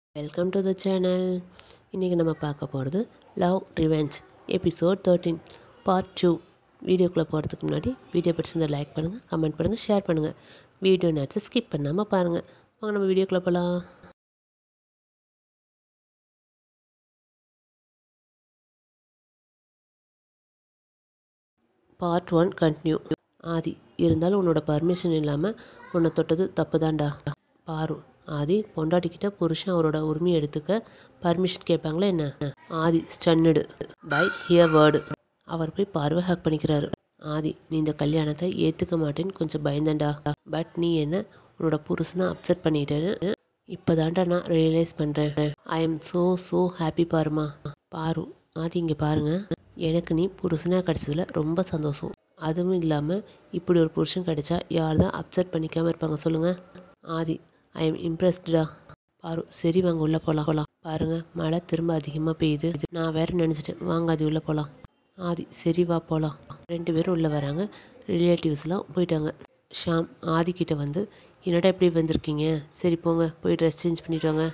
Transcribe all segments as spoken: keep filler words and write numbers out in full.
Welcome to the channel. இன்றைக்கி நம்ம பார்க்க போகிறது love revenge episode thirteen part two. வீடியோக்குள்ளே போகிறதுக்கு முன்னாடி வீடியோ பிடிச்சிருந்தா லைக் பண்ணுங்கள், கமெண்ட் பண்ணுங்கள், ஷேர் பண்ணுங்கள். வீடியோ நேரத்தை ஸ்கிப் பண்ணாமல் பாருங்கள். வாங்க நம்ம வீடியோக்குள்ளே போகலாம். Part one continue. ஆதி, இருந்தாலும் உன்னோட பர்மிஷன் இல்லாமல் உன்னை தொட்டது தப்பு தான்டா. பாரு, ஆதி பொண்டாட்டிக்கிட்ட புருஷன் அவரோட உரிமையை எடுத்துக்க பர்மிஷன் கேட்பாங்களே என்ன? Aadhi stunned by here word. அவர் போய் பார்வை ஹேக் பண்ணிக்கிறாரு. ஆதி, நீ இந்த கல்யாணத்தை ஏற்றுக்க மாட்டேன்னு கொஞ்சம் பயந்தண்டா. பட் நீ என்ன உன்னோட புருஷனை அப்செட் பண்ணிட்டேன்னு இப்போ தாண்டா நான் ரியலைஸ் பண்ணுறேன். I am so so happy பாருமா. பாரு, ஆதி இங்கே பாருங்க, எனக்கு நீ புருஷனாக கிடச்சதில் ரொம்ப சந்தோஷம். அதுவும் இல்லாமல் இப்படி ஒரு புருஷன் கிடைச்சா யார் தான் அப்செட் பண்ணிக்காமல் இருப்பாங்க சொல்லுங்கள். ஆதி, ஐ எம் இம்ப்ரெஸ்டா. பாரு, சரி வாங்க உள்ளே போகலாம் போகலாம் பாருங்கள், மழை திரும்ப அதிகமாக பெய்யுது. நான் வேற நினச்சிட்டேன், வாங்க அது உள்ளே போகலாம். ஆதி, சரி வா போகலாம். ரெண்டு பேரும் உள்ளே வராங்க. ரிலேட்டிவ்ஸ்லாம் போயிட்டாங்க. ஷாம் ஆதிக்கிட்ட வந்து, என்னடா எப்படி வந்திருக்கீங்க? சரி போங்க போய் ட்ரெஸ் சேஞ்ச் பண்ணிட்டு வாங்க.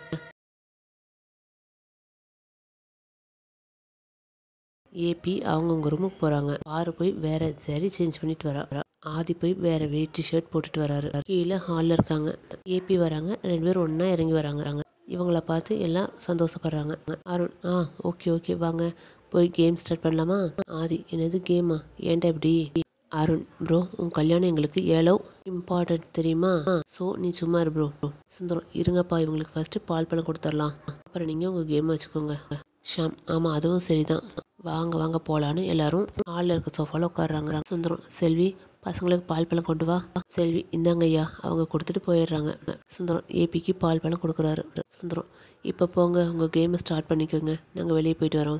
ஏபி அவங்கவுங்க ரூமுக்கு போகிறாங்க. பாரு போய் வேற சரி சேஞ்ச் பண்ணிட்டு வரா. ஆதி போய் வேற வெயிட் ஷர்ட் போட்டுட்டு வராரு. கீழே ஹாலில் இருக்காங்க. ஏபி வராங்க. ரெண்டு பேரும் ஒன்றா இறங்கி வராங்க. இவங்கள பார்த்து எல்லாம் சந்தோஷப்படுறாங்க. அருண், ஆ ஓகே ஓகே வாங்க போய் கேம் ஸ்டார்ட் பண்ணலாமா? ஆதி, என்னது கேமா? ஏன்டா இப்படி? அருண், ப்ரோ உன் கல்யாணம் எங்களுக்கு ஏலோ இம்பார்ட்டன்ட் தெரியுமா? ஸோ நீ சும்மா இரு ப்ரோ. சுந்தரம், இருங்கப்பா இவங்களுக்கு ஃபஸ்ட்டு பால் பழம் கொடுத்துடலாம், அப்புறம் நீங்கள் உங்கள் கேம் வச்சுக்கோங்க. ஷாம், ஆமாம் அதுவும் சரிதான், வாங்க வாங்க போகலான்னு எல்லாரும் ஹாலில் இருக்க சோஃபாவில் உட்காடுறாங்க. சுந்தரம், செல்வி பசங்களுக்கு பால் பழம் கொண்டு வா. செல்வி, இந்தாங்க ஐயா. அவங்க கொடுத்துட்டு போயிடுறாங்க. சுந்தரம் ஏபிக்கு பால் பழம் கொடுக்குறாரு. சுந்தரம், இப்போ போங்க உங்கள் கேமை ஸ்டார்ட் பண்ணிக்கோங்க, நாங்கள் வெளியே போயிட்டு வரோம்.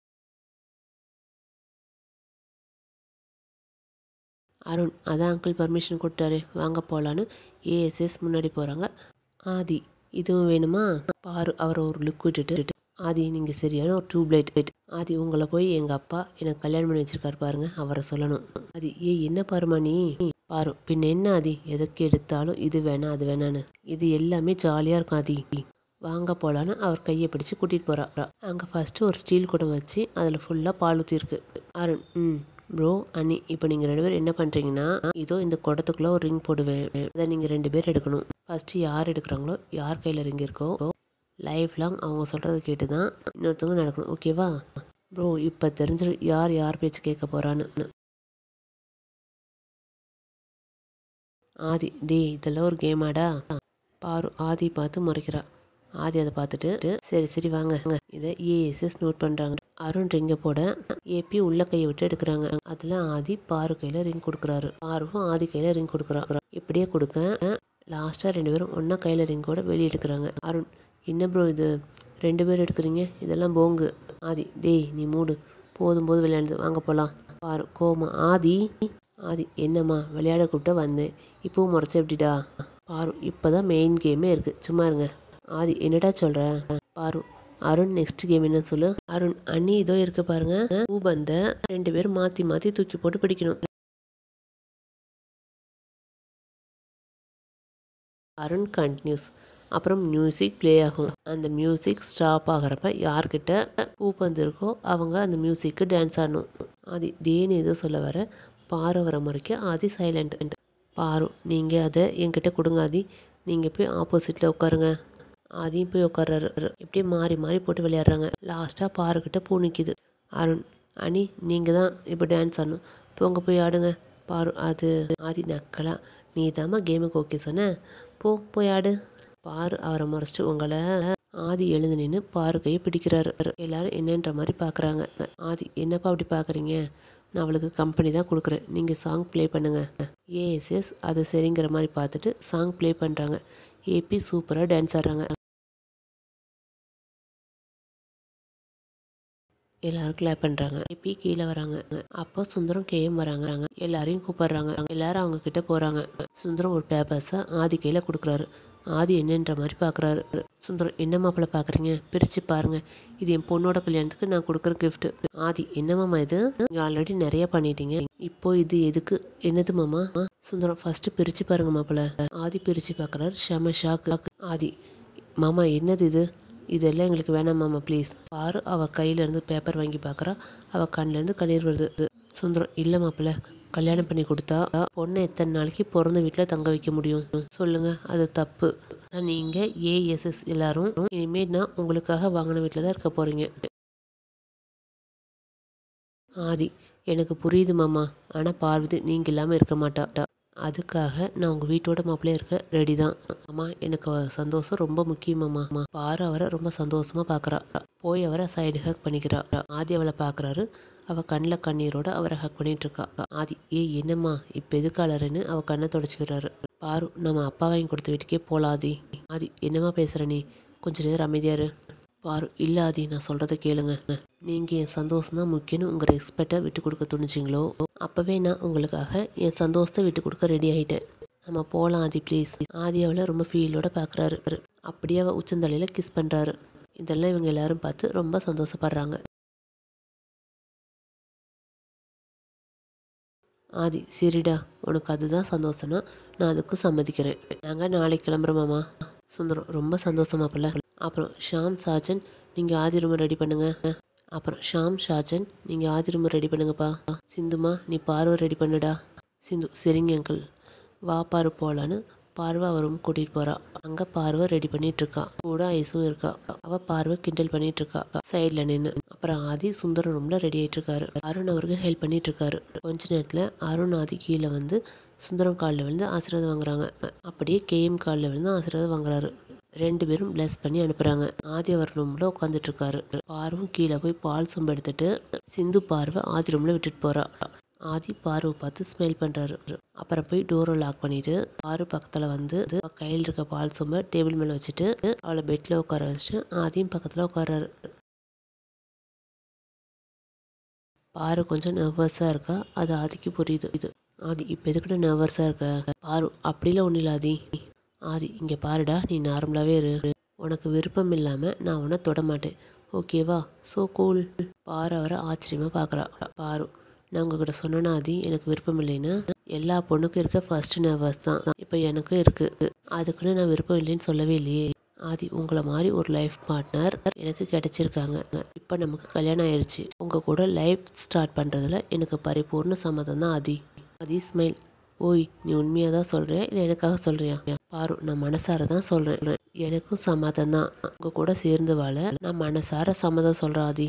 அருண், அதான் அங்கிள் பர்மிஷன் கொடுத்தாரு, வாங்க போகலான்னு ஏஎஸ்எஸ் முன்னாடி போகிறாங்க. ஆதி, இதுவும் வேணுமா? பாரு அவரை ஒரு லுக் விட்டுட்டு, ஆதி நீங்கள் சரியான ஒரு டியூப்லைட் வெயிட். ஆதி, உங்களை போய் எங்கள் அப்பா எனக்கு கல்யாணம் பண்ணி வச்சிருக்காரு பாருங்க, அவரை சொல்லணும். ஆதி, ஏ என்ன பாருமா நீ? பாரு, பின்ன என்ன ஆதி, எதுக்கு எடுத்தாலும் இது வேணாம் அது வேணான்னு, இது எல்லாமே ஜாலியாக இருக்கும் ஆதி, வாங்க போகலான்னு அவர் கையை பிடிச்சி கூட்டிகிட்டு போகிறா. அங்கே ஃபஸ்ட்டு ஒரு ஸ்டீல் குடம் வச்சு அதில் ஃபுல்லாக பால் ஊற்றிருக்கு. அருண், ம் ப்ரோ அண்ணி, இப்போ நீங்கள் ரெண்டு பேரும் என்ன பண்ணுறீங்கன்னா, இதோ இந்த குடத்துக்குள்ளே ஒரு ரிங் போடுவேன், அதை நீங்கள் ரெண்டு பேர் எடுக்கணும். ஃபஸ்ட்டு யார் எடுக்கிறாங்களோ, யார் கையில் ரிங் இருக்கோ லைஃப் லாங் அவங்க சொல்கிறத கேட்டு தான் இன்னொருத்தவங்க நடக்கணும், ஓகேவா? ப்ரோ இப்போ தெரிஞ்சிடும் யார் யார் பேச்சு கேட்க போகிறான்னு. ஆதி, டே இதெல்லாம் ஒரு கேமாடா. பாரு ஆதி பார்த்து முறைக்கிறா. ஆதி அதை பார்த்துட்டு, சரி சரி வாங்க இதை ஏஎஸ்எஸ் நோட் பண்ணுறாங்க. அருண் ரிங்கை போட ஏபி உள்ள கையை விட்டு எடுக்கிறாங்க. அதில் ஆதி பாரு கையில் ரிங் கொடுக்குறாரு. பாருவும் ஆதி கையில் ரிங் கொடுக்குறாரு. இப்படியே கொடுக்க லாஸ்ட்டாக ரெண்டு பேரும் ஒன்றா கையில் ரிங்கோட வெளியே எடுக்கிறாங்க. அருண், என்ன ப்ரோ இது ரெண்டு பேர் எடுக்கிறீங்க, இதெல்லாம் போங்கு. ஆதி, டேய் நீ மூடு, போதும் போது விளையாடுது, வாங்க போகலாம். பாரு கோமா, ஆதி ஆதி என்னம்மா விளையாட கூப்பிட்டா வந்தேன், இப்போவும் முறைச்ச எப்படிடா? பாரு, இப்போ தான் மெயின் கேமே இருக்குது, சும்மா இருங்க. ஆதி, என்னடா சொல்கிற? பாரு, அருண் நெக்ஸ்ட் கேம் என்ன சொல்லு? அருண், அண்ணி இதோ இருக்கு பாருங்க, பூபந்த ரெண்டு பேரும் மாற்றி மாற்றி தூக்கி போட்டு பிடிக்கணும். அருண் கண்டினியூஸ். அப்புறம் மியூசிக் ப்ளே ஆகும். அந்த மியூசிக் ஸ்டாப் ஆகிறப்ப யார்கிட்ட பூப்பந்து இருக்கோ அவங்க அந்த மியூசிக்கு டான்ஸ் ஆடணும். ஆதி, டேன்னு எதோ சொல்ல வர பாரு வர முறைக்க ஆதி சைலண்ட். பாரு, நீங்கள் அதை என்கிட்ட கொடுங்க ஆதி, நீங்கள் போய் ஆப்போசிட்டில் உட்காருங்க. ஆதியும் போய் உட்கார்றாரு. இப்படியே மாறி மாறி போட்டு விளையாடுறாங்க. லாஸ்ட்டாக பாருக்கிட்ட பூ நிற்கிது. அருண், அனி நீங்கள் தான் இப்போ டான்ஸ் ஆடணும், போங்க போய் ஆடுங்க. பாரு, அது ஆதி நக்கலா, நீ தாம்மா கேமுக்கு ஓகே சொன்ன, போ போய் ஆடு. பாரு அவரை முறைச்சிட்டு உங்களை. ஆதி எழுந்து நின்று பாரு கையை பிடிக்கிறாரு. எல்லாரும் என்னன்ற மாதிரி பார்க்குறாங்க. ஆதி, என்னப்பா அப்படி பார்க்குறீங்க, நான் அவளுக்கு கம்பெனி தான் கொடுக்குறேன், நீங்கள் சாங் ப்ளே பண்ணுங்க. ஏஎஸ்எஸ் அது சரிங்கிற மாதிரி பார்த்துட்டு சாங் ப்ளே பண்ணுறாங்க. ஏபி சூப்பராக டான்ஸ் ஆடுறாங்க. எல்லாரும் கிளாப் பண்ணுறாங்க. ஏபி கீழே வராங்க. அப்போ சுந்தரம் கேஎம் வராங்க. எல்லாரையும் கூப்பிடுறாங்க. எல்லாரும் அவங்க கிட்ட போகிறாங்க. சுந்தரம் ஒரு பேப்பர்ஸை ஆதி கையில் கொடுக்குறாரு. ஆதி என்னன்ற மாதிரி பார்க்குறாரு. சுந்தரம், என்ன மாப்பிள்ள பார்க்குறீங்க, பிரித்து பாருங்கள், இது என் பொண்ணோட கல்யாணத்துக்கு நான் கொடுக்குற கிஃப்ட்டு. ஆதி, என்ன மாமா இது, நீங்கள் ஆல்ரெடி நிறைய பண்ணிட்டீங்க, இப்போ இது எதுக்கு, என்னது மாமா? சுந்தரம், ஃபஸ்ட்டு பிரித்து பாருங்க மாப்பிள்ள. ஆதி பிரித்து பார்க்குறாரு. ஷம ஷாக். ஆதி, மாமா என்னது இது, இதெல்லாம் எங்களுக்கு வேணாம் மாமா ப்ளீஸ். பாரு அவள் கையிலேருந்து பேப்பர் வாங்கி பார்க்குறா. அவள் கண்ணிலேருந்து கண்ணீர் வருது. சுந்தரம், இல்லை மாப்பிள்ள, கல்யாணம் பண்ணி கொடுத்தா பொண்ணை எத்தனை நாளைக்கு பிறந்த வீட்டில் தங்க வைக்க முடியும் சொல்லுங்கள்? அது தப்பு. நீங்கள் ஏஎஸ்எஸ் எல்லாரும் இனிமேல் நான் உங்களுக்காக வாங்கின வீட்டில் தான் இருக்க போகிறீங்க. ஆதி, எனக்கு புரியுது மாமா, ஆனால் பார்வதி நீங்கள் இல்லாமல் இருக்க மாட்டா. அதுக்காக நான் உங்கள் வீட்டோட மாப்பிள்ளையே இருக்க ரெடி தான். அம்மா, எனக்கு சந்தோஷம் ரொம்ப முக்கியமாம்மா. பாரு அவரை ரொம்ப சந்தோஷமாக பார்க்குறா. போய் அவரை சைடு ஹக் பண்ணிக்கிறா. ஆதி அவளை பார்க்குறாரு. அவள் கண்ணில் கண்ணீரோட அவரை ஹக் பண்ணிட்டு இருக்கா. ஆதி, ஏ என்னம்மா இப்போ எதுக்கு அலறன்னு அவள் கண்ணை தொடச்சிக்கிறாரு. பாரு, நம்ம அப்பா வாங்கி கொடுத்த வீட்டுக்கே போகலாம். ஆதி ஆதி என்னம்மா பேசுகிற நீ? கொஞ்ச நேரம் அமைதியாரு. பாரு, இல்லை ஆதி, நான் சொல்கிறத கேளுங்க. நீங்கள் என் சந்தோஷம் தான் முக்கியம்னு உங்கள் ரெஸ்பெக்டை விட்டு கொடுக்க துணிச்சிங்களோ அப்போவே நான் உங்களுக்காக என் சந்தோஷத்தை விட்டு கொடுக்க ரெடி ஆகிட்டேன். நம்ம போகலாம் ஆதி ப்ளீஸ். ஆதி அவளை ரொம்ப ஃபீலோட பார்க்குறாரு. அப்படியே அவள் உச்சந்தலையில் கிஸ் பண்ணுறாரு. இதெல்லாம் இவங்க எல்லாரும் பார்த்து ரொம்ப சந்தோஷப்படுறாங்க. ஆதி, சரிடா, உனக்கு அதுதான் சந்தோஷம்னா நான் அதுக்கும் சம்மதிக்கிறேன். நாங்கள் நாளைக்கு கிளம்புறோமாம்மா. சுந்தரம், ரொம்ப சந்தோஷமாப்பில்ல. அப்புறம் ஷாம் சாஜன், நீங்கள் ஆதி ரூமை ரெடி பண்ணுங்க. அப்புறம் ஷாம் ஷாஜன், நீங்கள் ஆதி ரூமை ரெடி பண்ணுங்கப்பா. சிந்துமா, நீ பார்வை ரெடி பண்ணுடா. சிந்து, சரிங்க அங்கிள். வா பாரு போகலான்னு பார்வை அவர் ரூம் கூட்டிகிட்டு போகிறா. அங்கே பார்வை ரெடி பண்ணிகிட்ருக்கா. கூட ஐஸும் இருக்கா. அவள் பார்வை கிண்டல் பண்ணிகிட்ருக்கா சைடில் நின்று. அப்புறம் ஆதி சுந்தரம் ரூமில் ரெடி ஆகிட்டுருக்காரு. அருண் அவருக்கு ஹெல்ப் பண்ணிகிட்ருக்காரு. கொஞ்ச நேரத்தில் அருண் ஆதி கீழே வந்து சுந்தரம் காலில் விழுந்து ஆசீர்வாதம் வாங்குறாங்க. அப்படியே கேஎம் காலில் விழுந்து ஆசீர்வாதம் வாங்குறாரு. ரெண்டு பேரும் பிளஸ் பண்ணி அனுப்புகிறாங்க. ஆதி அவர் ரூமில் உட்காந்துட்ருக்காரு. பார்வும் கீழே போய் பால் சொம்பு எடுத்துட்டு சிந்து பார்வை ஆதி ரூமில் விட்டுட்டு போகிறா. ஆதி பார்வை பார்த்து ஸ்மைல் பண்ணுறாரு. அப்புறம் போய் டோரை லாக் பண்ணிவிட்டு பாரு பக்கத்தில் வந்து கையில் இருக்க பால் சொம்பை டேபிள் மேலே வச்சுட்டு அவளை பெட்டில் உட்கார வச்சுட்டு ஆதியும் பக்கத்தில் உட்காராரு. பாரு கொஞ்சம் நர்வஸாக இருக்கா. அது ஆதிக்கு புரியுது. இது ஆதி, இப்போ எதுக்கிட்ட நர்வஸாக இருக்க? பாரு, அப்படிலாம் ஒன்றும் இல்லை ஆதி. ஆதி, இங்கே பாருடா, நீ நார்மலாகவே இரு. உனக்கு விருப்பம் இல்லாமல் நான் உன்னை தொட மாட்டேன், ஓகேவா? So cool. பாரு அவரை ஆச்சரியமாக பார்க்குறா. பாரு, நான் உங்ககிட்ட சொன்னேன்னா ஆதி, எனக்கு விருப்பம் இல்லைன்னு. எல்லா பொண்ணுக்கும் இருக்க ஃபர்ஸ்ட் நர்வஸ் தான் இப்போ எனக்கும் இருக்குது. அதுக்குன்னு நான் விருப்பம் இல்லைன்னு சொல்லவே இல்லையே. ஆதி, உங்களை மாதிரி ஒரு லைஃப் பார்ட்னர் எனக்கு கிடைச்சிருக்காங்க. இப்போ நமக்கு கல்யாணம் ஆயிடுச்சு. உங்கள் கூட லைஃப் ஸ்டார்ட் பண்ணுறதுல எனக்கு பரிபூர்ண சம்மதம் தான் ஆதி. ஆதி ஸ்மைல். ஓய், நீ உண்மையாக தான் சொல்கிறியா இல்லை எனக்காக சொல்கிறியா? பாரு, நான் மனசார தான் சொல்கிறேன். எனக்கும் சம்மதம் தான். உங்கள் கூட சேர்ந்து வாழ நான் மனசார சம்மதம் சொல்கிறேன் ஆதி.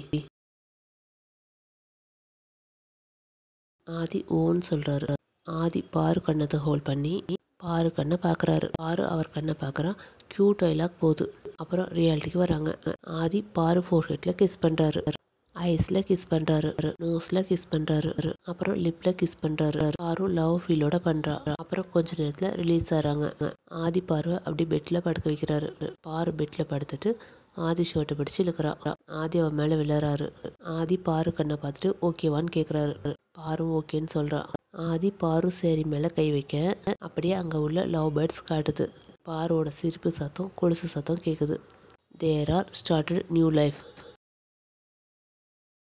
ஆதி ஓன்னு சொல்கிறாரு. ஆதி பாரு கண்ணத்தை ஹோல்ட் பண்ணி பாரு கண்ணை பார்க்குறாரு. பாரு அவர் கண்ணை பார்க்குறா. க்யூட் டைலாக் போகுது. அப்புறம் ரியாலிட்டிக்கு வராங்க. ஆதி பாரு ஃபோர்ஹெட்டில் கிஸ் பண்ணுறாரு. ஐஸில் கிஸ் பண்ணுறாரு. நோஸில் கிஸ் பண்ணுறாரு. அப்புறம் லிப்பில் கிஸ் பண்ணுறாரு. பாரு லவ் ஃபீலோட பண்ணுறா. அப்புறம் கொஞ்ச நேரத்தில் ரிலீஸ் ஆகிறாங்க. ஆதி பார்வை அப்படி பெட்டில் படுக்க வைக்கிறாரு. பாரு பெட்டில் படுத்துட்டு ஆதி ஷர்ட்டை பிடிச்சி இழுக்கிறா. ஆதி அவன் மேலே விழுறாரு. ஆதி பாரு கண்ணை பார்த்துட்டு ஓகேவான்னு கேட்குறாரு. பாரு ஓகேன்னு சொல்கிறா. ஆதி பாரு சேரி மேலே கை வைக்க அப்படியே அங்கே உள்ள லவ் பேர்ட்ஸ் காட்டுது. பாரோட சிரிப்பு சத்தம் கொலுசு சத்தம் கேட்குது. There are started new life.